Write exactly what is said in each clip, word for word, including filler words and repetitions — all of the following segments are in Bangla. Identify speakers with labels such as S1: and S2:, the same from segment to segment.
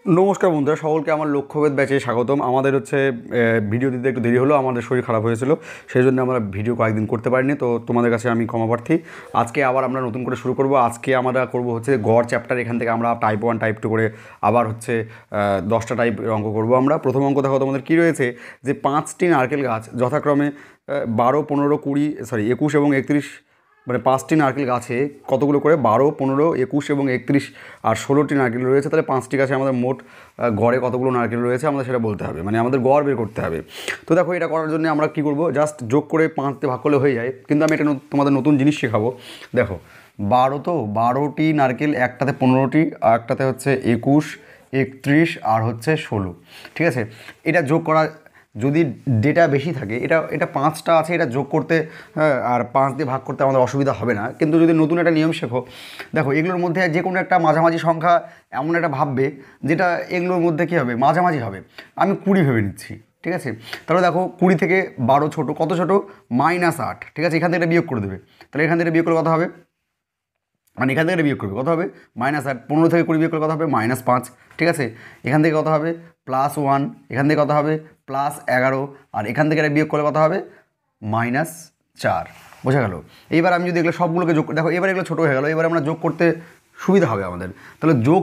S1: নমস্কার বন্ধুরা, সকলকে আমার লক্ষ্যভেদ ব্যাচে স্বাগতম। আমাদের হচ্ছে ভিডিও দিতে একটু দেরি হলো, আমাদের শরীর খারাপ হয়েছিল, সেই জন্য আমরা ভিডিও কয়েকদিন করতে পারিনি। তো তোমাদের কাছে আমি ক্ষমাপ্রার্থী। আজকে আবার আমরা নতুন করে শুরু করব। আজকে আমরা করব হচ্ছে গড় চ্যাপ্টার। এখান থেকে আমরা টাইপ ওয়ান টাইপ টু করে আবার হচ্ছে দশটা টাইপ অঙ্ক করব আমরা। প্রথম অঙ্ক দেখো তোমাদের কী রয়েছে, যে পাঁচটি নারকেল গাছ যথাক্রমে বারো পনেরো কুড়ি সরি একুশ এবং একত্রিশ, মানে পাঁচটি নারকেল গাছে কতগুলো করে বারো পনেরো একুশ এবং একত্রিশ আর ষোলোটি নারকেল রয়েছে। তাহলে পাঁচটি গাছে আমাদের মোট গড়ে কতগুলো নারকেল রয়েছে আমাদের সেটা বলতে হবে, মানে আমাদের গড় বের করতে হবে। তো দেখো, এটা করার জন্য আমরা কী করব, জাস্ট যোগ করে পাঁচতে ভাগ করলে হয়ে যায়। কিন্তু আমি এটা তোমাদের নতুন জিনিস শেখাবো। দেখো, বারো তো বারোটি নারকেল, একটাতে পনেরোটি আর একটাতে হচ্ছে একুশ একত্রিশ আর হচ্ছে ষোলো, ঠিক আছে। এটা যোগ করা, যদি ডেটা বেশি থাকে, এটা এটা পাঁচটা আছে, এটা যোগ করতে হ্যাঁ আর পাঁচ দিয়ে ভাগ করতে আমাদের অসুবিধা হবে না। কিন্তু যদি নতুন একটা নিয়ম শেখো, দেখো এগুলোর মধ্যে যে কোনো একটা মাঝামাঝি সংখ্যা এমন একটা ভাববে যেটা এগুলোর মধ্যে কী হবে, মাঝামাঝি হবে। আমি কুড়ি ভেবে নিচ্ছি, ঠিক আছে। তাহলে দেখো, কুড়ি থেকে বারো ছোটো, কত ছোটো, মাইনাস আট, ঠিক আছে। এখান থেকে বিয়োগ করে দেবে। তাহলে এখান থেকে বিয়োগ করে কত হবে, মানে এখান থেকে বিয়োগ করবে কত হবে, মাইনাস আট। পনেরো থেকে কুড়ি বিয়োগ করে কত হবে, মাইনাস পাঁচ, ঠিক আছে। এখান থেকে কত হবে, প্লাস ওয়ান। এখান থেকে কত হবে, প্লাস এগারো। আর এখান থেকে বিয়োগ করলে কত হবে, মাইনাস চার। বোঝা গেল? এইবার আমি যদি এগুলো সবগুলোকে যোগ, দেখো এবার এগুলো ছোটো হয়ে গেলো, এবার আমরা যোগ করতে সুবিধা হবে আমাদের। তাহলে যোগ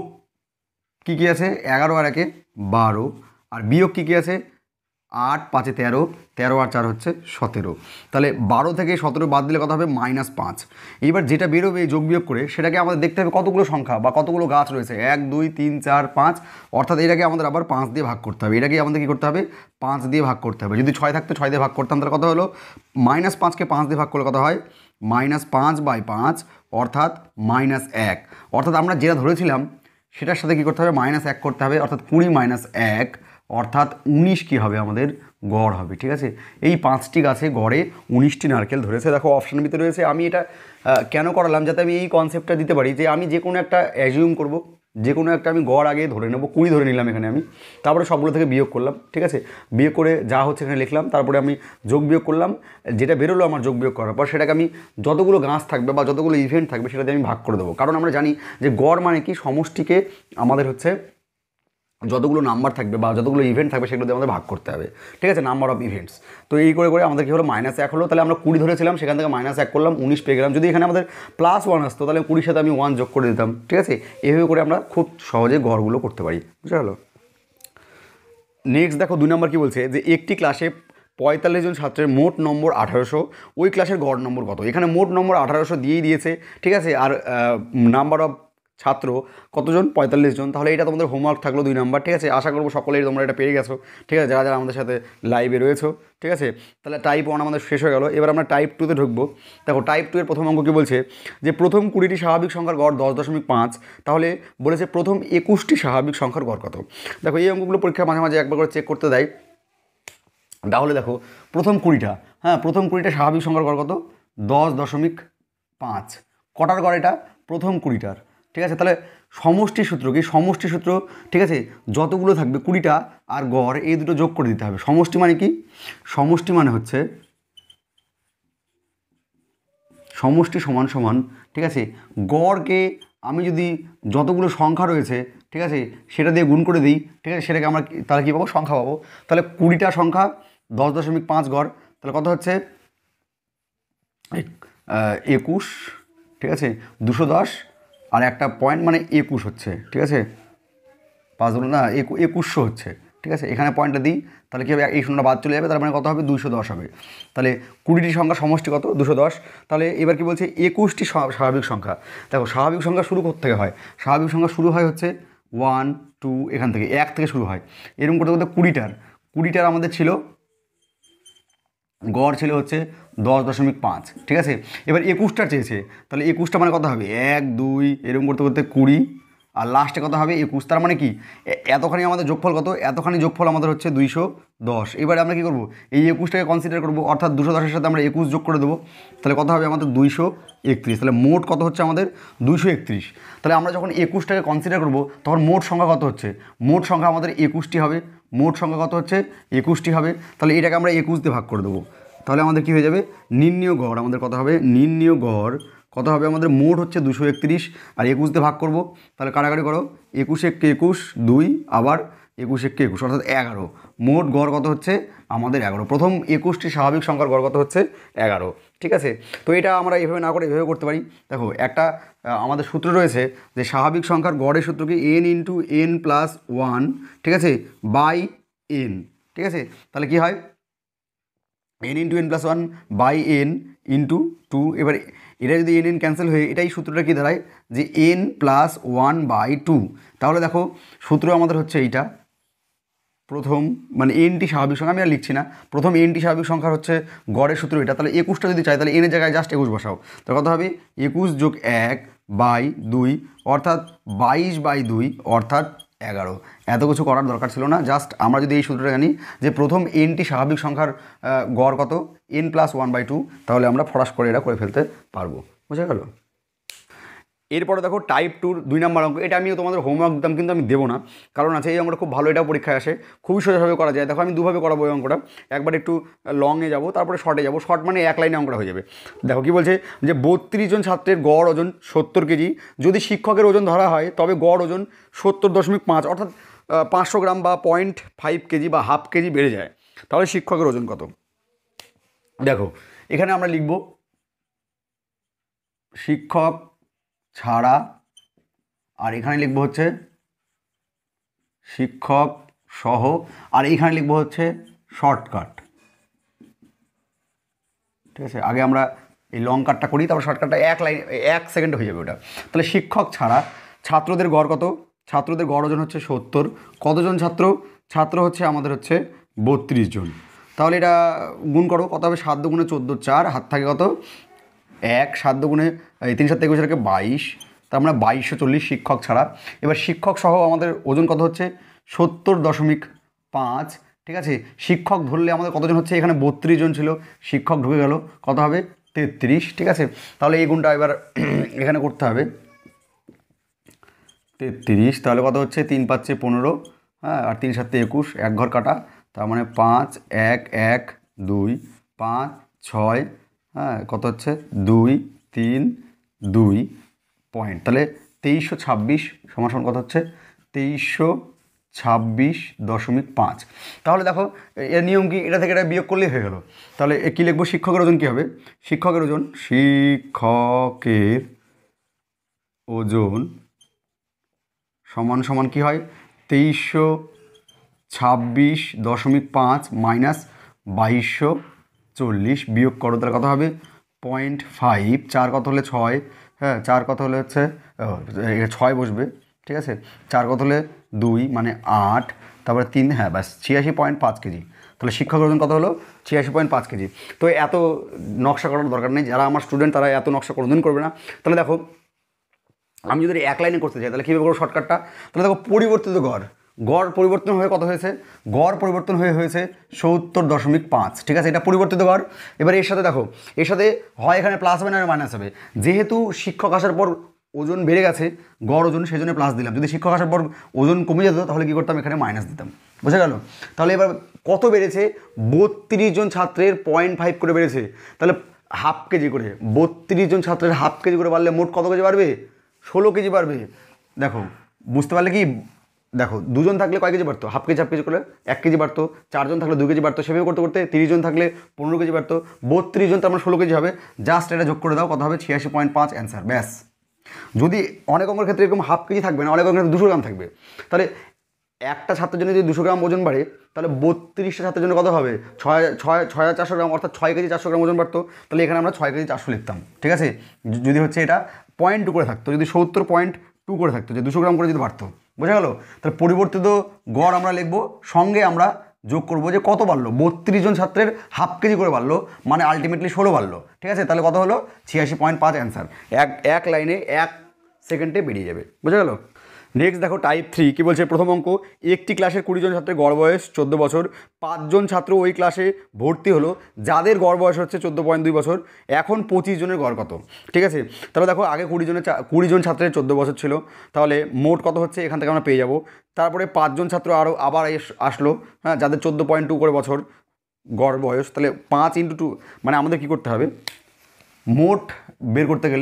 S1: কী কী আছে, এগারো আর একে বারো, আর বিয়োগ কী কী আছে, আট পাঁচে তেরো, তেরো আর চার হচ্ছে সতেরো। তাহলে বারো থেকে সতেরো বাদ দিলে কত হবে, মাইনাস পাঁচ। এইবার যেটা বেরোবে এই যোগ বিয়োগ করে, সেটাকে আমাদের দেখতে হবে কতগুলো সংখ্যা বা কতগুলো গাছ রয়েছে, এক দুই তিন চার পাঁচ, অর্থাৎ এটাকে আমাদের আবার পাঁচ দিয়ে ভাগ করতে হবে। এটাকে আমাদের কী করতে হবে, পাঁচ দিয়ে ভাগ করতে হবে। যদি ছয় থাকতো ছয় দিয়ে ভাগ করতাম, তাহলে কত হলো, মাইনাস পাঁচকে পাঁচ দিয়ে ভাগ করলে কত হয়, মাইনাস পাঁচ বাই পাঁচ, অর্থাৎ মাইনাস এক। অর্থাৎ আমরা যেটা ধরেছিলাম সেটার সাথে কী করতে হবে, মাইনাস এক করতে হবে, অর্থাৎ কুড়ি মাইনাস এক, অর্থাৎ উনিশ কী হবে আমাদের, গড় হবে, ঠিক আছে। এই পাঁচটি গাছে গড়ে উনিশটি নারকেল ধরেছে। দেখো অপশানের ভিতরে রয়েছে। আমি এটা কেন করালাম, যাতে আমি এই কনসেপ্টটা দিতে পারি যে আমি যে কোনো একটা অ্যাজিউম করব, যে কোনো একটা আমি গড় আগে ধরে নেবো, কুড়ি ধরে নিলাম এখানে আমি, তারপরে সবগুলো থেকে বিয়োগ করলাম, ঠিক আছে। বিয়োগ করে যা হচ্ছে এখানে লিখলাম, তারপরে আমি যোগ বিয়োগ করলাম। যেটা বেরোলো আমার যোগ বিয়োগ করার পর, সেটাকে আমি যতগুলো গাছ থাকবে বা যতগুলো ইভেন্ট থাকবে সেটাতে আমি ভাগ করে দেবো। কারণ আমরা জানি যে গড় মানে কি, সমষ্টিকে আমাদের হচ্ছে যতগুলো নাম্বার থাকবে বা যতগুলো ইভেন্ট থাকবে সেগুলোতে আমাদের ভাগ করতে হবে, ঠিক আছে, নাম্বার অফ ইভেন্টস। তো এই করে করে আমাদের কী হলো, মাইনাস এক হলো। তাহলে আমরা কুড়ি ধরেছিলাম, সেখান থেকে মাইনাস এক করলাম, উনিশ পেয়ে গেলাম। যদি এখানে আমাদের প্লাস ওয়ান আসতো, তাহলে কুড়ির সাথে আমি ওয়ান যোগ করে দিতাম, ঠিক আছে। এভাবে করে আমরা খুব সহজে গড়গুলো করতে পারি, বুঝতে গেলো। নেক্সট দেখো, দুই নম্বর কী বলছে, যে একটি ক্লাসে পঁয়তাল্লিশ জন ছাত্রের মোট নম্বর আঠারোশো, ওই ক্লাসের গড় নম্বর কত। এখানে মোট নম্বর আঠারোশো দিয়েই দিয়েছে, ঠিক আছে। আর নাম্বার অফ ছাত্র কতজন, পঁয়তাল্লিশ জন। তাহলে এটা তোমাদের হোমওয়ার্ক থাকলো দুই নাম্বার, ঠিক আছে। আশা করবো সকলেই তোমরা এটা পেয়ে গেছো, ঠিক আছে, যারা যারা আমাদের সাথে লাইভে রয়েছো, ঠিক আছে। তাহলে টাইপ ওয়ান আমাদের শেষ হয়ে গেলো। এবার আমরা টাইপ টুতে ঢুকবো। দেখো টাইপ টু এর প্রথম অঙ্ক কী বলছে, যে প্রথম কুড়িটি স্বাভাবিক সংখ্যার গড় দশ দশমিক পাঁচ। তাহলে বলেছে প্রথম একুশটি স্বাভাবিক সংখ্যার গড় কত। দেখো এই অঙ্কগুলো পরীক্ষা মাঝে মাঝে একবার করে চেক করতে দেয়। তাহলে দেখো, প্রথম কুড়িটা, হ্যাঁ প্রথম কুড়িটা স্বাভাবিক সংখ্যার গড় কত, দশ দশমিক পাঁচ। কটার গড় এটা, প্রথম কুড়িটার, ঠিক আছে। তাহলে সমষ্টি সূত্র কি, সমষ্টি সূত্র, ঠিক আছে, যতগুলো থাকবে কুড়িটা আর গড় এই দুটো যোগ করে দিতে হবে। সমষ্টি মানে কি, সমষ্টি মানে হচ্ছে সমষ্টি সমান সমান, ঠিক আছে, গড়কে আমি যদি যতগুলো সংখ্যা রয়েছে, ঠিক আছে, সেটা দিয়ে গুণ করে দিই, ঠিক আছে, সেটাকে আমরা তাহলে কী পাবো, সংখ্যা পাবো। তাহলে কুড়িটা সংখ্যা, দশ দশমিক পাঁচ গড়, তাহলে কত হচ্ছে, একুশ, ঠিক আছে, দুশো দশ আর একটা পয়েন্ট মানে একুশ হচ্ছে, ঠিক আছে, পাঁচ ধরুন না একু একুশশো হচ্ছে, ঠিক আছে। এখানে পয়েন্টটা দিই, তাহলে কী হবে, এই শূন্যটা বাদ চলে যাবে, তার মানে কত হবে, দুশো দশ হবে। তাহলে কুড়িটি সংখ্যা সমষ্টি কত, দুশো দশ। তাহলে এবার কি বলছে, একুশটি স্বাভাবিক সংখ্যা। দেখো স্বাভাবিক সংখ্যা শুরু করতে থেকে হয়, স্বাভাবিক সংখ্যা শুরু হয় হচ্ছে ওয়ান টু, এখান থেকে এক থেকে শুরু হয়, এরকম করতে করতে কুড়িটার কুড়িটার আমাদের ছিল গড় ছিল হচ্ছে দশ দশমিক পাঁচ, ঠিক আছে। এবার একুশটা চেয়েছে, তাহলে একুশটা মানে কত হবে, এক দুই এরকম করতে করতে কুড়ি, আর লাস্টে কত হবে, একুশ। তার মানে কি, এতখানি আমাদের যোগফল কত, এতখানি যোগফল আমাদের হচ্ছে দুইশো দশ। এবারে আমরা কী করবো, এই একুশটাকে কনসিডার করবো, অর্থাৎ দুশো দশের সাথে আমরা একুশ যোগ করে দেবো। তাহলে কত হবে আমাদের, দুইশো একত্রিশ। তাহলে মোট কত হচ্ছে আমাদের, দুইশো একত্রিশ। তাহলে আমরা যখন একুশটাকে কনসিডার করবো, তখন মোট সংখ্যা কত হচ্ছে, মোট সংখ্যা আমাদের একুশটি হবে। মোট সংখ্যা কত হচ্ছে, একুশটি হবে। তাহলে এটাকে আমরা একুশ দিয়ে ভাগ করে দেবো। তাহলে আমাদের কী হয়ে যাবে, নির্ণীয় গড় আমাদের কত হবে, নির্ণীয় গড় কত হবে আমাদের মোট হচ্ছে দুশো একত্রিশ আর একুশ দিয়ে ভাগ করবো, তাহলে কাটাকাটি করো, একুশ এককে একুশ, দুই আবার একুশ এককে একুশ অর্থাৎ এগারো। মোট গড় কত হচ্ছে আমাদের এগারো। প্রথম একুশটি স্বাভাবিক সংখ্যার গড় কত হচ্ছে এগারো। ঠিক আছে, তো এটা আমরা এভাবে না করে এভাবে করতে পারি। দেখো একটা আমাদের সূত্র রয়েছে যে স্বাভাবিক সংখ্যার গড়ের সূত্র কি N into N plus one, ঠিক আছে, বাই এন। ঠিক আছে, তাহলে কি হয় N into N plus one by N into two. এবার এটা যদি এন এন ক্যান্সেল হয়ে এটাই সূত্রটা কী দাঁড়ায় যে N plus one by two. তাহলে দেখো সূত্র আমাদের হচ্ছে এইটা, প্রথম মানে এনটি স্বাভাবিক সংখ্যা, আমি আর লিখছি না, প্রথম এনটি স্বাভাবিক সংখ্যার হচ্ছে গড়ের সূত্র এটা। তাহলে একুশটা যদি চাই তাহলে এনের জায়গায় জাস্ট একুশ বসাও, তাহলে কত হবে একুশ যোগ এক বাই দুই অর্থাৎ বাইশ বাই দুই অর্থাৎ এগারো। এত কিছু করার দরকার ছিল না, জাস্ট আমরা যদি এই সূত্রটা জানি যে প্রথম এনটি স্বাভাবিক সংখ্যার গড় কত N plus one by two, তাহলে আমরা ফরাস করে এটা করে ফেলতে পারবো। বুঝে গেল? এরপরে দেখো টাইপ টুর দুই নম্বর অঙ্ক, এটা আমিও তোমাদের হোমওয়ার্ক দিতাম কিন্তু আমি দেবো না, কারণ আছে এই অঙ্কটা খুব ভালো, এটা পরীক্ষায় আসে, খুবই সোজাভাবে করা যায়। দেখো আমি দুভাবে করাবো এই অঙ্কটা, একবার একটু লংয়ে যাবো তারপরে শর্টে যাবো। শর্ট মানে এক লাইনে অঙ্কটা হয়ে যাবে। দেখো কি বলছে যে বত্রিশ জন ছাত্রের গড় ওজন সত্তর কেজি, যদি শিক্ষকের ওজন ধরা হয় তবে গড় ওজন সত্তর দশমিক পাঁচ অর্থাৎ পাঁচশো গ্রাম বা পয়েন্ট ফাইভ কেজি বা হাফ কেজি বেড়ে যায়, তাহলে শিক্ষকের ওজন কত? দেখো এখানে আমরা লিখব শিক্ষক ছাড়া, আর এখানে লিখবো হচ্ছে শিক্ষক সহ, আর এইখানে লিখবো হচ্ছে শর্টকাট। ঠিক আছে, আগে আমরা এই লং কাটটা করি, তারপর শর্টকাটটা এক লাইন এক সেকেন্ডে হয়ে যাবে ওটা। তাহলে শিক্ষক ছাড়া ছাত্রদের গড় কত? ছাত্রদের গড় ওজন হচ্ছে সত্তর। কতজন ছাত্র? ছাত্র হচ্ছে আমাদের হচ্ছে বত্রিশ জন। তাহলে এটা গুণ করো, কত হবে? সাত দুগুণে চোদ্দো, চার হাত থাকে কত এক, সাত দুগুণে এই তিন সাত একুশ থাকে বাইশ, তা আমরা বাইশশো চল্লিশ শিক্ষক ছাড়া। এবার শিক্ষক সহ আমাদের ওজন কত হচ্ছে সত্তর দশমিক পাঁচ। ঠিক আছে, শিক্ষক ধরলে আমাদের কতজন হচ্ছে? এখানে বত্রিশ জন ছিল, শিক্ষক ঢুকে গেল, কত হবে? তেত্রিশ। ঠিক আছে, তাহলে এই গুণটা এবার এখানে করতে হবে তেত্রিশ। তাহলে কত হচ্ছে? তিন পাঁচে পনেরো, হ্যাঁ, আর তিন সাতে একুশ, এক ঘর কাটা, তার মানে পাঁচ এক এক দুই, পাঁচ ছয়, হ্যাঁ, কত হচ্ছে? দুই তিন দুই পয়েন্ট, তাহলে তেইশশো ছাব্বিশ সমান সমান কত হচ্ছে? তেইশশো ছাব্বিশ দশমিক পাঁচ। তাহলে দেখো এর নিয়ম কি? এটা থেকে এটা বিয়োগ করলেই হয়ে গেল। তাহলে কী লিখবো? শিক্ষকের ওজন কী হবে? শিক্ষকের ওজন শিক্ষকের ওজন সমান সমান কী হয়? তেইশশো ছাব্বিশ দশমিক পাঁচ মাইনাস বাইশশো চল্লিশ, বিয়োগ করো, তাহলে কত হবে? Point five. চার কত হলে ছয়, হ্যাঁ, চার কত হলে হচ্ছে ছয় বসবে। ঠিক আছে, চার কত হলে দুই মানে আট, তারপরে তিন, হ্যাঁ ব্যাস ছিয়াশি পয়েন্ট পাঁচ কেজি। তাহলে শিক্ষকের ওজন কত হলো? ছিয়াশি পয়েন্ট পাঁচ কেজি। তো এত নকশা করার দরকার নেই, যারা আমার স্টুডেন্ট তারা এত নকশা কোনোদিন করবে না। তাহলে দেখো আমি যদি এক লাইনে করতে চাই তাহলে কীভাবে করবো শর্টকাটটা? তাহলে দেখো পরিবর্তিত গড়, গড় পরিবর্তন হয়ে কত হয়েছে? গড় পরিবর্তন হয়ে হয়েছে সত্তর দশমিক পাঁচ। ঠিক আছে, এটা পরিবর্তিত গড়। এবার এর সাথে দেখো, এর সাথে হয় এখানে প্লাস হবে না মাইনাস হবে। যেহেতু শিক্ষক আসার পর ওজন বেড়ে গেছে, গড় ওজন, সেই জন্য প্লাস দিলাম। যদি শিক্ষক আসার পর ওজন কমে যেত তাহলে কী করতাম? এখানে মাইনাস দিতাম। বোঝা গেল? তাহলে এবার কত বেড়েছে? বত্রিশ জন ছাত্রের পয়েন্ট ফাইভ করে বেড়েছে, তাহলে হাফ কেজি করে, বত্রিশ জন ছাত্রের হাফ কেজি করে বাড়লে মোট কত কেজি বাড়বে? ষোলো কেজি বাড়বে। দেখো বুঝতে পারলে কি? দেখো দুজন থাকলে কয় কেজি বাড়তো? হাফ কেজি হাফ কেজি করে এক কেজি বাড়তো। চারজন থাকলে দু কেজি বাড়তো। সেভাবে করতে করতে তিরিশ জন থাকলে পনেরো কেজি বাড়তো। বত্রিশ জন তো আমার ষোলো কেজি হবে। জাস্ট এটা যোগ করে দাও, কত হবে? ছিয়াশি পয়েন্ট পাঁচ অ্যান্সার, ব্যাস। যদি অনেক অঙ্কের ক্ষেত্রে এরকম হাফ কেজি থাকবে না, অনেক অঙ্কের ক্ষেত্রে দুশো গ্রাম থাকবে, তাহলে একটা ছাত্রের জন্য যদি দুশো গ্রাম ওজন বাড়ে তাহলে বত্রিশটা ছাত্রের জন্য কত হবে? ছয় ছয় ছয় হাজার চারশো গ্রাম, অর্থাৎ ছয় কেজি চারশো গ্রাম ওজন বাড়তো। তাহলে এখানে আমরা ছয় কেজি চারশো লিখতাম। ঠিক আছে, যদি হচ্ছে এটা পয়েন্ট টু করে থাকতো, যদি সত্তর পয়েন্ট টু করে থাকতো, যে দুশো গ্রাম করে যদি বাড়তো। বোঝা গেল? তাহলে পরিবর্তিত গড় আমরা লিখবো, সঙ্গে আমরা যোগ করবো যে কত বাড়লো? বত্রিশ জন ছাত্রের হাফ কেজি করে বাড়লো, মানে আলটিমেটলি ষোলো বাড়লো। ঠিক আছে, তাহলে কত হলো? ছিয়াশি পয়েন্ট পাঁচ অ্যান্সার। এক এক লাইনে এক সেকেন্ডে বেরিয়ে যাবে। বোঝা গেল? নেক্সট দেখো টাইপ থ্রি কী বলছে? প্রথম অঙ্ক, একটি ক্লাসের কুড়ি জন ছাত্রের গড় বয়স চোদ্দো বছর, পাঁচজন ছাত্র ওই ক্লাসে ভর্তি হলো যাদের গড় বয়স হচ্ছে চোদ্দো পয়েন্ট দুই বছর, এখন পঁচিশ জনের গড় কত? ঠিক আছে, তাহলে দেখো আগে কুড়ি জনের কুড়ি জন ছাত্রের চোদ্দো বছর ছিল, তাহলে মোট কত হচ্ছে এখান থেকে আমরা পেয়ে যাব। তারপরে পাঁচজন ছাত্র আরও আবার আসলো, হ্যাঁ, যাদের চোদ্দো পয়েন্ট টু করে বছর গড় বয়স, তাহলে পাঁচ ইন্টু টু মানে আমাদের কী করতে হবে? মোট বের করতে গেলে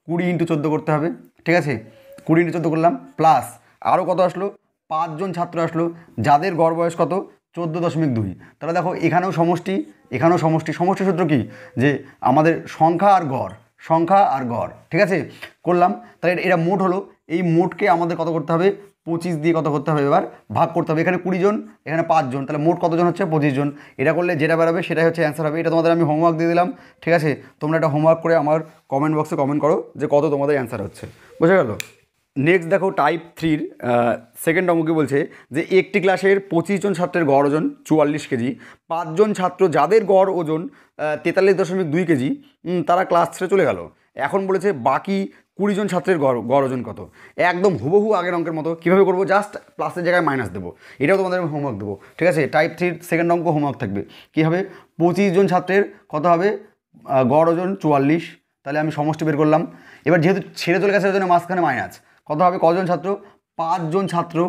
S1: কুড়ি ইন্টু চোদ্দো করতে হবে, ঠিক আছে, কুড়ি ইন্টু চোদ্দো করলাম, প্লাস আরও কত আসলো, পাঁচজন ছাত্র আসলো যাদের গড় বয়স কত, চোদ্দো দশমিক দুই। তাহলে দেখো এখানেও সমষ্টি, এখানেও সমষ্টি। সমষ্টি সূত্র কি, যে আমাদের সংখ্যা আর গড়, সংখ্যা আর গড়, ঠিক আছে, করলাম। তাহলে এটা মোট হলো, এই মোটকে আমাদের কত করতে হবে, পঁচিশ দিয়ে কত করতে হবে, এবার ভাগ করতে হবে। এখানে কুড়ি জন, এখানে পাঁচজন, তাহলে মোট কতজন হচ্ছে, পঁচিশ জন। এটা করলে যেটা বেরোবে সেটাই হচ্ছে অ্যান্সার হবে। এটা তোমাদের আমি হোমওয়ার্ক দিয়ে দিলাম, ঠিক আছে, তোমরা এটা হোমওয়ার্ক করে আমার কমেন্ট বক্সে কমেন্ট করো যে কত তোমাদের অ্যান্সার হচ্ছে, বোঝা গেল। নেক্সট দেখো টাইপ থ্রির সেকেন্ড অঙ্ক কি বলছে, যে একটি ক্লাসের পঁচিশ জন ছাত্রের গড় ওজন চুয়াল্লিশ কেজি, পাঁচজন ছাত্র যাদের গড় ওজন তেতাল্লিশ দশমিক দুই কেজি, তারা ক্লাস ছেড়ে চলে গেল। এখন বলেছে বাকি কুড়ি জন ছাত্রের গড় গড় ওজন কত। একদম হুবহু আগের অঙ্কের মতো। কীভাবে করবো, জাস্ট প্লাসের জায়গায় মাইনাস দেবো। এটাও তোমাদের আমি হোমওয়ার্ক দেবো, ঠিক আছে। টাইপ থ্রির সেকেন্ড অঙ্ক হোমওয়ার্ক থাকবে। কী হবে, পঁচিশ জন ছাত্রের কত হবে, গড় ওজন চুয়াল্লিশ। তাহলে আমি সমষ্টি বের করলাম। এবার যেহেতু ছেড়ে চলে গেছে ওই জন্য মাঝখানে মাইনাস, কত হবে, কজন ছাত্র, পাঁচজন ছাত্র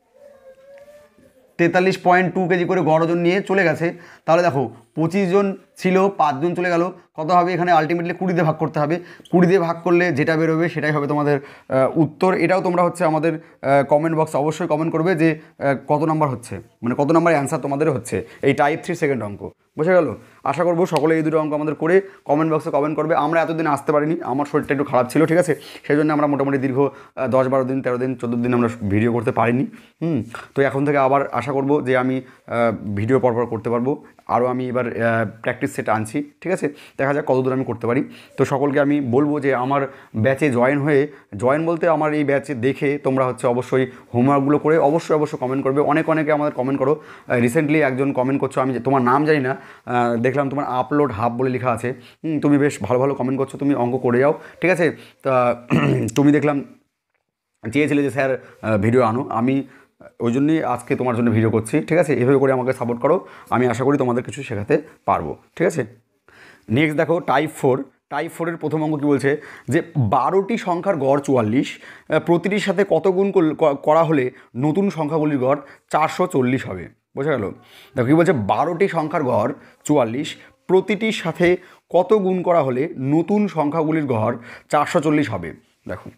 S1: তেতাল্লিশ পয়েন্ট টু কেজি করে গড় ওজন নিয়ে চলে গেছে। তাহলে দেখো পঁচিশ জন ছিল, পাঁচজন চলে গেল, কত হবে, এখানে আলটিমেটলি কুড়ি দিয়ে ভাগ করতে হবে। কুড়ি দিয়ে ভাগ করলে যেটা বেরোবে সেটাই হবে তোমাদের উত্তর। এটাও তোমরা হচ্ছে আমাদের কমেন্ট বক্সে অবশ্যই কমেন্ট করবে যে কত নাম্বার হচ্ছে, মানে কত নাম্বার অ্যান্সার তোমাদের হচ্ছে এই টাইপ থ্রি সেকেন্ড অঙ্ক, বোঝা গেল। আশা করবো সকলে এই দুটো অঙ্ক আমাদের করে কমেন্ট বক্সে কমেন্ট করবে। আমরা এতদিন আসতে পারিনি, আমার শরীরটা একটু খারাপ ছিল, ঠিক আছে, সেই জন্য আমরা মোটামুটি দীর্ঘ দশ বারো দিন তেরো দিন চোদ্দো দিন আমরা ভিডিও করতে পারিনি। হুম তো এখন থেকে আবার আশা করবো যে আমি ভিডিও পরপর করতে পারবো। আরও আমি এবার প্র্যাকটিস সেট আনছি, ঠিক আছে, দেখা যাক কতদূর আমি করতে পারি। তো সকলকে আমি বলবো যে আমার ব্যাচে জয়েন হয়ে, জয়েন বলতে আমার এই ব্যাচে দেখে তোমরা হচ্ছে অবশ্যই হোমওয়ার্কগুলো করে অবশ্যই অবশ্যই কমেন্ট করবে। অনেক অনেকে আমাদের কমেন্ট করো। রিসেন্টলি একজন কমেন্ট করছো, আমি তোমার নাম জানি না, দেখলাম তোমার আপলোড হাব বলে লেখা আছে। তুমি বেশ ভালো ভালো কমেন্ট করছো, তুমি অঙ্ক করে যাও, ঠিক আছে। তা তুমি দেখলাম চেয়েছিলে যে স্যার ভিডিও আনো, আমি ওই জন্যই আজকে তোমার জন্য ভিডিও করছি, ঠিক আছে। এভাবে করে আমাকে সাপোর্ট করো, আমি আশা করি তোমাদের কিছু শেখাতে পারবো, ঠিক আছে। নেক্সট দেখো টাইপ ফোর। টাইপ ফোরের প্রথম অঙ্ক কী বলছে, যে বারোটি সংখ্যার গড় চুয়াল্লিশ, প্রতিটির সাথে কত গুণ করা হলে নতুন সংখ্যাগুলির গড় চারশো চল্লিশ হবে, বোঝা গেল। দেখো কী বলছে, বারোটি সংখ্যার গড় চুয়াল্লিশ, প্রতিটির সাথে কত গুণ করা হলে নতুন সংখ্যাগুলির গড় চারশো চল্লিশ হবে। দেখো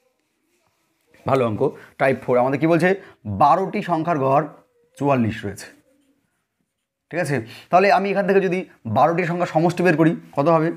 S1: ভালো অঙ্ক। টাইপ ফোর আমাদের কী বলছে, বারোটি সংখ্যার গড় চুয়াল্লিশ রয়েছে, ঠিক আছে। তাহলে আমি এখান থেকে যদি বারোটি সংখ্যা সমষ্টি বের করি কত হবে,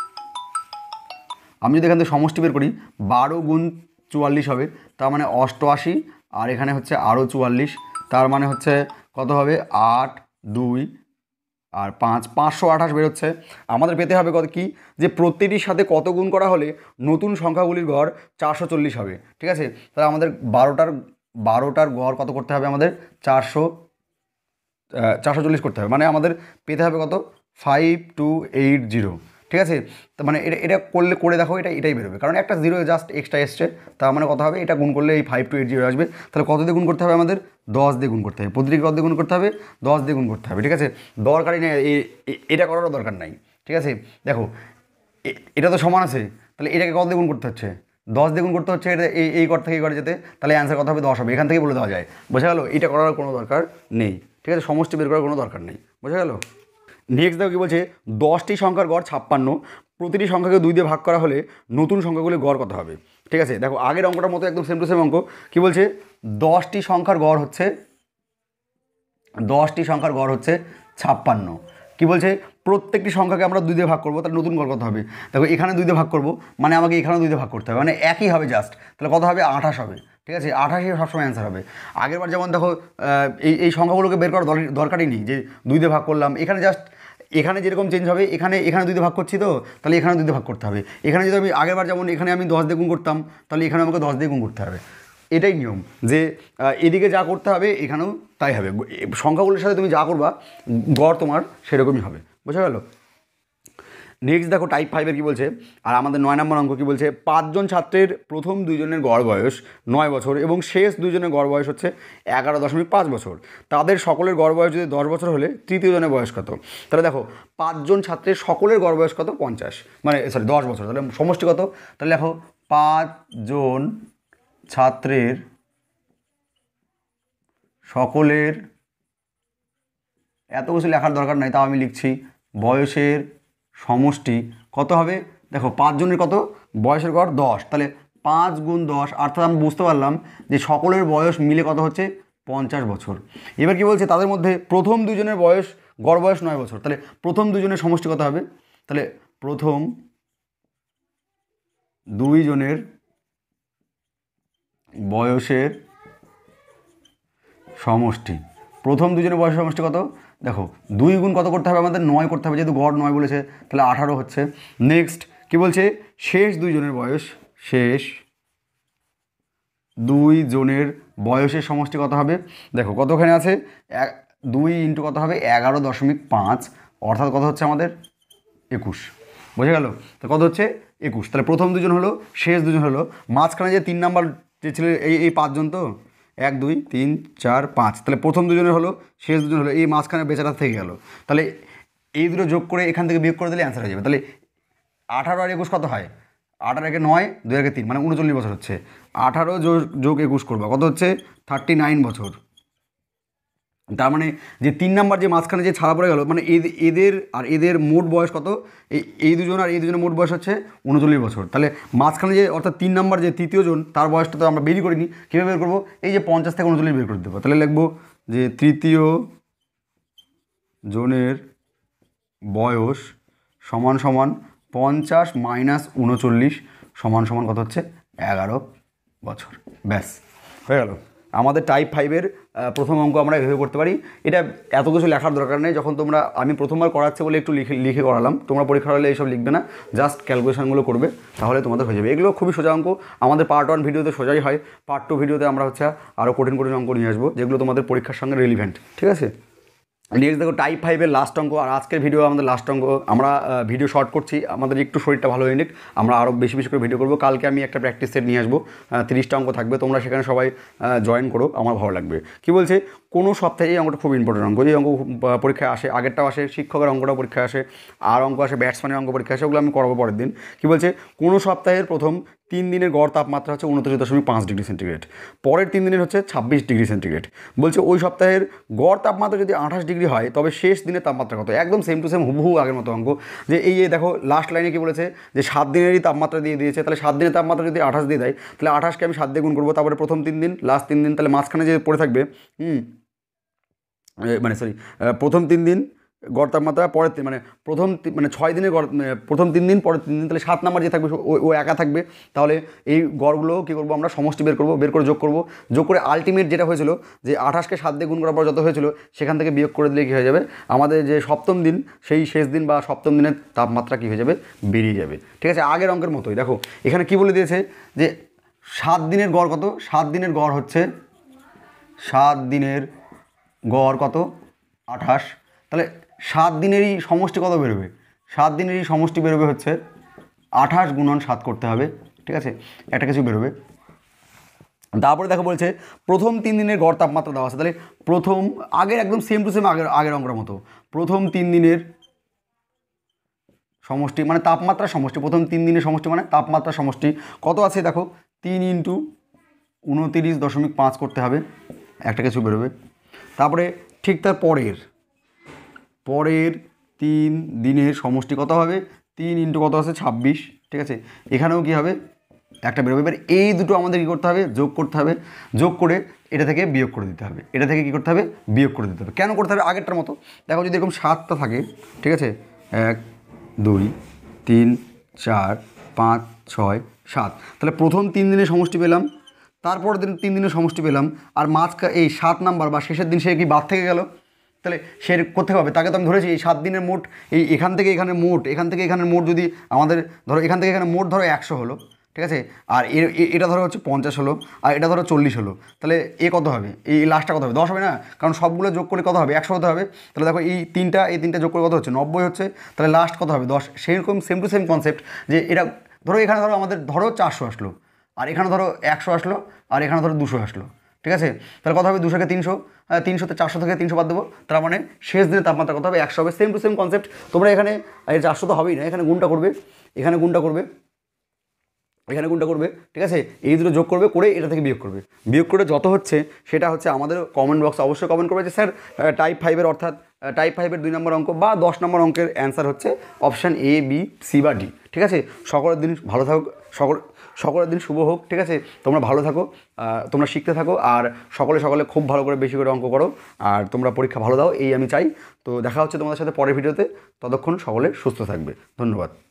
S1: আমি যদি এখান থেকে সমষ্টি বের করি বারো গুণ চুয়াল্লিশ হবে, তার মানে অষ্টআশি, আর এখানে হচ্ছে আরও চুয়াল্লিশ, তার মানে হচ্ছে কত হবে, আট দুই আর পাঁচ, পাঁচশো আঠাশ বেরোচ্ছে। আমাদের পেতে হবে কত কি, যে প্রত্যেকটির সাথে কত গুণ করা হলে নতুন সংখ্যাগুলির গড় চারশো চল্লিশ হবে, ঠিক আছে। তাহলে আমাদের বারোটার বারোটার গড় কত করতে হবে, আমাদের চারশো চারশো চল্লিশ করতে হবে, মানে আমাদের পেতে হবে কত, ফাইভ টু এইট জিরো, ঠিক আছে। তো মানে এটা এটা করলে করে দেখো, এটা এটাই বেরোবে, কারণ একটা জিরো জাস্ট এক্সট্রা এসছে, তার মানে কত হবে, এটা গুণ করলে এই ফাইভ টু এইট জিরো আসবে। তাহলে কত দিয়ে গুণ করতে হবে, আমাদের দশ দিয়ে গুণ করতে হবে, প্রতিটি কত দিয়ে গুণ করতে হবে, দশ দিয়ে গুণ করতে হবে, ঠিক আছে। দরকারই নেই, এটা করারও দরকার নাই, ঠিক আছে। দেখো এটা তো সমান আছে, তাহলে এটাকে কত দিয়ে গুণ করতে হচ্ছে, দশ দিয়ে গুণ করতে হচ্ছে, এটা এই এই ঘর থেকে এই ঘরে যেতে, তাহলে অ্যান্সার কত হবে, দশ হবে, এখান থেকে বলে দেওয়া যায়, বোঝা গেল। এটা করার কোনো দরকার নেই, ঠিক আছে, সমষ্টি বের করার কোনো দরকার নেই, বোঝা গেল। নেক্সট দেখো কী বলছে, দশটি সংখ্যার গড় ছাপ্পান্ন, প্রতিটি সংখ্যাকে দুই দিয়ে ভাগ করা হলে নতুন সংখ্যাগুলির গড় কত হবে, ঠিক আছে। দেখো আগের অঙ্কটার মতো একদম সেম টু সেম অঙ্ক। কী বলছে, দশটি সংখ্যার গড় হচ্ছে দশটি সংখ্যার গড় হচ্ছে ছাপ্পান্ন। কী বলছে, প্রত্যেকটি সংখ্যাকে আমরা দুই দিয়ে ভাগ করবো, তাহলে নতুন গড় কত হবে। দেখো এখানে দুই দিয়ে ভাগ করবো, মানে আমাকে এখানেও দুই দিয়ে ভাগ করতে হবে, মানে একই হবে জাস্ট, তাহলে কত হবে, আঠাশ হবে, ঠিক আছে। আঠাশই সবসময় অ্যান্সার হবে। আগেরবার যেমন দেখো এই এই সংখ্যাগুলোকে বের করার দরকারই নেই, যে দুই দিয়ে ভাগ করলাম, এখানে জাস্ট এখানে যেরকম চেঞ্জ হবে, এখানে এখানে দুই দিয়ে ভাগ করছি, তো তাহলে এখানে দুই দিয়ে ভাগ করতে হবে। এখানে যদি আমি আগেরবার যেমন এখানে আমি দশ দিয়ে গুণ করতাম, তাহলে এখানে আমাকে দশ দিয়ে গুণ করতে হবে। এটাই নিয়ম, যে এদিকে যা করতে হবে এখানেও তাই হবে, সংখ্যাগুলোর সাথে তুমি যা করবা গড় তোমার সেরকমই হবে, বোঝা গেল। নেক্সট দেখো টাইপ ফাইভের কী বলছে, আর আমাদের নয় নম্বর অঙ্ক কী বলছে, পাঁচজন ছাত্রের প্রথম দুইজনের গড় বয়স নয় বছর এবং শেষ দুইজনের গড় বয়স হচ্ছে এগারো দশমিক পাঁচ বছর। তাদের সকলের গড় বয়স যদি দশ বছর হলে তৃতীয় জনের বয়স কত। তাহলে দেখো পাঁচজন ছাত্রের সকলের গড় বয়স কত, পঞ্চাশ, মানে সরি দশ বছর, তাহলে সমষ্টি কত, তাহলে দেখো পাঁচজন ছাত্রের সকলের, এত কিছু লেখার দরকার নাই, তাও আমি লিখছি, বয়সের সমষ্টি কত হবে, দেখো পাঁচজনের কত বয়সের গড় দশ, তাহলে পাঁচ গুণ দশ, অর্থাৎ আমি বুঝতে পারলাম যে সকলের বয়স মিলে কত হচ্ছে পঞ্চাশ বছর। এবার কি বলছে তাদের মধ্যে প্রথম দুজনের বয়স গড় বয়স নয় বছর, তাহলে প্রথম দুজনের সমষ্টি কত হবে, তাহলে প্রথম দুইজনের বয়সের সমষ্টি, প্রথম দুজনের বয়সের সমষ্টি কত, দেখো দুই গুণ কত করতে হবে আমাদের, নয় করতে হবে, যেহেতু গড় নয় বলেছে তাহলে আঠারো হচ্ছে। নেক্সট কি বলছে, শেষ দুইজনের বয়স, শেষ দুই জনের বয়সের সমষ্টি কত হবে, দেখো কতখানে আছে, এক দুই ইন্টু কত হবে এগারো দশমিক পাঁচ, অর্থাৎ কত হচ্ছে আমাদের একুশ, বোঝা গেল। তো কত হচ্ছে একুশ, তাহলে প্রথম দুজন হলো, শেষ দুজন হলো, মাঝখানে যে তিন নাম্বার যে ছিল এই এই পাঁচজন, তো এক দুই তিন চার পাঁচ, তাহলে প্রথম দুজনের হলো, শেষ দুজন হলো, এই মাঝখানে বেচারা থেকে গেল, তাহলে এই দুটো যোগ করে এখান থেকে বিয়োগ করে দিলে অ্যান্সার হয়ে যাবে। তাহলে আঠারো আর একুশ কত হয়, আঠারো একে নয়, দুই একে তিন, মানে উনচল্লিশ বছর হচ্ছে। আঠারো যোগ যোগ একুশ করবা কত হচ্ছে থার্টি নাইন বছর। তার মানে যে তিন নাম্বার যে মাঝখানে যে ছাড়া পড়ে গেল, মানে এদের আর এদের মোট বয়স কত, এই এই দুজন আর এই দুজনের মোট বয়স হচ্ছে উনচল্লিশ বছর। তাহলে মাঝখানে যে অর্থাৎ তিন নাম্বার যে তৃতীয় জন তার বয়সটা তো আমরা বেরই করিনি, কীভাবে বের করবো, এই যে পঞ্চাশ থেকে উনচল্লিশ বের করে দেবো। তাহলে লিখবো যে তৃতীয় জনের বয়স সমান সমান পঞ্চাশ মাইনাস উনচল্লিশ সমান সমান কত হচ্ছে এগারো বছর। ব্যাস হয়ে গেল আমাদের টাইপ ফাইভের প্রথম অঙ্ক আমরা এভাবে করতে পারি। এটা এত কিছু লেখার দরকার নেই, যখন তোমরা, আমি প্রথমবার করাচ্ছে বলে একটু লিখে লিখে করালাম, তোমরা পরীক্ষা হলে এইসব লিখবে না, জাস্ট ক্যালকুলেশনগুলো করবে, তাহলে তোমাদের হয়ে যাবে। এগুলো খুবই সোজা অঙ্ক, আমাদের পার্ট ওয়ান ভিডিওতে সোজাই হয়, পার্ট টু ভিডিওতে আমরা হচ্ছে আরও কঠিন কঠিন অঙ্ক নিয়ে আসবো, যেগুলো তোমাদের পরীক্ষার সঙ্গে রিলিভেন্ট, ঠিক আছে। নেক্সট দেখো টাইপ ফাইভের লাস্ট অঙ্ক, আর আজকের ভিডিও আমাদের লাস্ট অঙ্ক। আমরা ভিডিও শর্ট করছি, আমাদের একটু শরীরটা ভালো হয়ে নিক, আমরা আরও বেশি বেশি করে ভিডিও করবো। কালকে আমি একটা প্র্যাকটিস সেট নিয়ে আসবো, তিরিশটা অঙ্ক থাকবে, তোমরা সেখানে সবাই জয়েন করো, আমার ভালো লাগবে। কি বলছে, কোনো সপ্তাহে এই অঙ্কটা খুব ইম্পর্টেন্ট অঙ্ক, এই অঙ্ক পরীক্ষায় আসে, আগেরটাও আসে, শিক্ষকের অঙ্কটাও পরীক্ষায় আসে, আর অঙ্ক আসে ব্যাটসম্যানের অঙ্ক পরীক্ষা আসে, ওগুলো আমি করবো পরের দিন। কি বলছে, কোনো সপ্তাহের প্রথম তিন দিনের গড় তাপমাত্রা হচ্ছে উনত্রিশ দশমিক পাঁচ ডিগ্রি সেন্টিগ্রেড, পরের তিন দিনের হচ্ছে ছাব্বিশ ডিগ্রি সেন্টিগ্রেড। বলছে ওই সপ্তাহের গড় তাপমাত্রা যদি আঠাশ ডিগ্রি হয় তবে শেষ দিনের তাপমাত্রা কত, একদম সেম টু সেম হুবহু আগের মতো অঙ্ক। যে এই যে দেখো লাস্ট লাইনে কি বলেছে, যে সাত দিনেরই তাপমাত্রা দিয়ে দিয়েছে, তাহলে সাত দিনের তাপমাত্রা যদি আঠাশ দিয়ে দেয়, তাহলে আঠাশকে আমি সাত দিয়ে গুণ করবো, তারপরে প্রথম তিন দিন, লাস্ট তিন দিন, তাহলে মাঝখানে যে পড়ে থাকবে, হুম মানে সরি প্রথম তিন দিন গড় তাপমাত্রা, পরের তিন মানে প্রথম মানে ছয় দিনের গড়, প্রথম তিন দিন পরের তিন দিন, তাহলে সাত নাম্বার যে থাকবে ও একা থাকবে। তাহলে এই গড়গুলো কী করবো আমরা, সমষ্টি বের করবো, বের করে যোগ করবো, যোগ করে আলটিমেট যেটা হয়েছিল, যে আঠাশকে সাত দিয়ে গুণ করার পর যত হয়েছিল সেখান থেকে বিয়োগ করে দিলে কী হয়ে যাবে, আমাদের যে সপ্তম দিন সেই শেষ দিন বা সপ্তম দিনের তাপমাত্রা কী হয়ে যাবে, বেরিয়ে যাবে। ঠিক আছে, আগের অঙ্কের মতোই। দেখো এখানে কি বলে দিয়েছে, যে সাত দিনের গড় কত, সাত দিনের গড় হচ্ছে, সাত দিনের গড় কত আঠাশ, তাহলে সাত দিনেরই সমষ্টি কত বেরোবে, সাত দিনেরই সমষ্টি বেরোবে হচ্ছে আঠাশ গুণন সাত করতে হবে, ঠিক আছে, একটা কিছু বেরোবে। তারপরে দেখো বলছে প্রথম তিন দিনের গড় তাপমাত্রা দেওয়া আছে, তাহলে প্রথম আগের একদম সেম টু সেম আগের আগের অঙ্কের মতো, প্রথম তিন দিনের সমষ্টি মানে তাপমাত্রা সমষ্টি, প্রথম তিন দিনের সমষ্টি মানে তাপমাত্রা সমষ্টি কত আছে, দেখো তিন ইন্টু উনতিরিশ দশমিক পাঁচ করতে হবে, একটা কিছু বেরোবে। তারপরে ঠিক তার পরের পরের তিন দিনের সমষ্টি কত হবে, তিন ইন্টু কত আছে ছাব্বিশ, ঠিক আছে, এখানেও কী হবে একটা বেরোবে। এবার এই দুটো আমাদের কী করতে হবে, যোগ করতে হবে, যোগ করে এটা থেকে বিয়োগ করে দিতে হবে, এটা থেকে কী করতে হবে, বিয়োগ করে দিতে হবে। কেন করতে হবে, আগেরটার মতো দেখো যদি এরকম সাতটা থাকে, ঠিক আছে, এক দুই তিন চার পাঁচ ছয় সাত, তাহলে প্রথম তিন দিনের সমষ্টি পেলাম, তারপর দিন তিন দিনের সমষ্টি পেলাম, আর মাঝখা এই সাত নাম্বার বা শেষের দিন সে কি বাদ থেকে গেল, তাহলে সে করতে হবে, তাকে তো আমি ধরেছি এই সাত দিনের মোট, এই এখান থেকে এখানে মোট, এখান থেকে এখানে মোট যদি আমাদের ধরো এখান থেকে এখানে মোট ধরো একশো হলো, ঠিক আছে, আর এটা ধরো হচ্ছে পঞ্চাশ হলো, আর এটা ধরো চল্লিশ হলো, তাহলে এ কত হবে, এই লাস্টটা কত হবে, দশ হবে না, কারণ সবগুলো যোগ করে কত হবে, একশো হতে হবে। তাহলে দেখো এই তিনটা এই তিনটা যোগ করে কত হচ্ছে, নব্বই হচ্ছে, তাহলে লাস্ট কত হবে, দশ। সেরকম সেম টু সেম কনসেপ্ট, যে এটা ধরো এখানে ধরো আমাদের ধরো চারশো আসলো, আর এখানে ধরো একশো আসলো, আর এখানে ধরো দুশো আসলো, ঠিক আছে, তাহলে কত হবে, দুশোকে তিনশো, তিনশোতে চারশো থেকে তিনশো বাদ দেবো, তার মানে শেষ দিনের তাপমাত্রা কত হবে, একশো হবে। সেম টু সেম কনসেপ্ট, তোমরা এখানে এই চারশো তো হবেই না, এখানে গুণটা করবে, এখানে গুণটা করবে, এখানে গুণটা করবে, ঠিক আছে, এই দুটো যোগ করবে, করে এটা থেকে বিয়োগ করবে, বিয়োগ করে যত হচ্ছে সেটা হচ্ছে আমাদের কমেন্ট বক্সে অবশ্যই কমেন্ট করবে যে স্যার টাইপ ফাইভের অর্থাৎ টাইপ ফাইভের দুই নম্বর অঙ্ক বা দশ নম্বর অঙ্কের অ্যান্সার হচ্ছে অপশান এ বি সি বা ডি। ঠিক আছে, সকলের দিন ভালো থাকুক, সকল সকলের দিন শুভ হোক। ঠিক আছে, তোমরা ভালো থাকো, তোমরা শিখতে থাকো, আর সকলে সকলে খুব ভালো করে বেশি করে অঙ্ক করো, আর তোমরা পরীক্ষা ভালো দাও, এই আমি চাই। তো দেখা হচ্ছে তোমাদের সাথে পরের ভিডিওতে। ততক্ষণ সকলে সুস্থ থাকবে। ধন্যবাদ।